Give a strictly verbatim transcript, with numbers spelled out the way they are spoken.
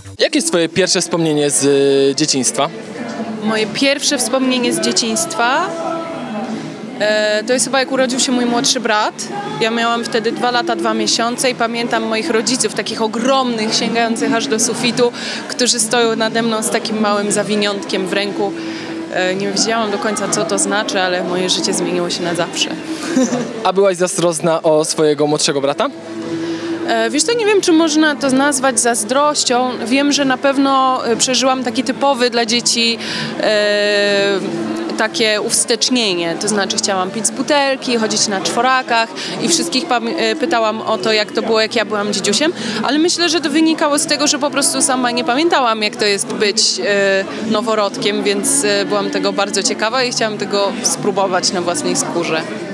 Jakie jest twoje pierwsze wspomnienie z y, dzieciństwa? Moje pierwsze wspomnienie z dzieciństwa e, to jest chyba jak urodził się mój młodszy brat. Ja miałam wtedy dwa lata, dwa miesiące i pamiętam moich rodziców, takich ogromnych, sięgających aż do sufitu, którzy stoją nade mną z takim małym zawiniątkiem w ręku. E, nie wiedziałam do końca, co to znaczy, ale moje życie zmieniło się na zawsze. A byłaś zazdrosna o swojego młodszego brata? E, Wiesz co, nie wiem, czy można to nazwać zazdrością. Wiem, że na pewno e, przeżyłam taki typowy dla dzieci e, takie uwstecznienie. To znaczy chciałam pić z butelki, chodzić na czworakach i wszystkich pam- e, pytałam o to, jak to było, jak ja byłam dzidziusiem. Ale myślę, że to wynikało z tego, że po prostu sama nie pamiętałam, jak to jest być e, noworodkiem, więc e, byłam tego bardzo ciekawa i chciałam tego spróbować na własnej skórze.